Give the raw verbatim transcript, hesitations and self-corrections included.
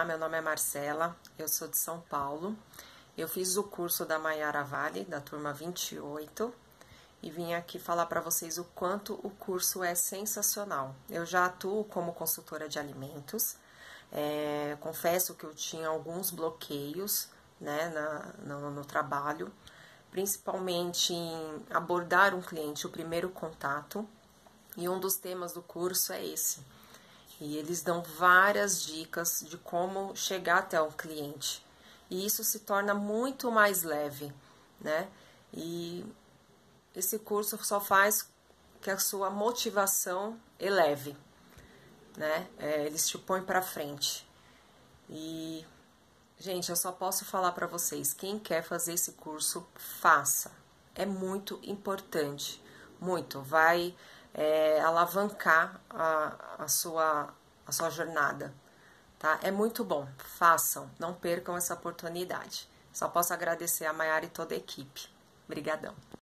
meu nome é Marcela, eu sou de São Paulo. Eu fiz o curso da Mayara Vale, da turma vinte e oito, e vim aqui falar para vocês o quanto o curso é sensacional. Eu já atuo como consultora de alimentos, é, confesso que eu tinha alguns bloqueios, né, na, no, no trabalho, principalmente em abordar um cliente, o primeiro contato, e um dos temas do curso é esse. E eles dão várias dicas de como chegar até o cliente. E isso se torna muito mais leve, né? E esse curso só faz que a sua motivação eleve, né? É, eles te põem pra frente. E, gente, eu só posso falar pra vocês, quem quer fazer esse curso, faça. É muito importante, muito. Vai é, alavancar a, a, sua, a sua jornada, tá? É muito bom, façam, não percam essa oportunidade. Só posso agradecer a Mayara e toda a equipe. Obrigadão.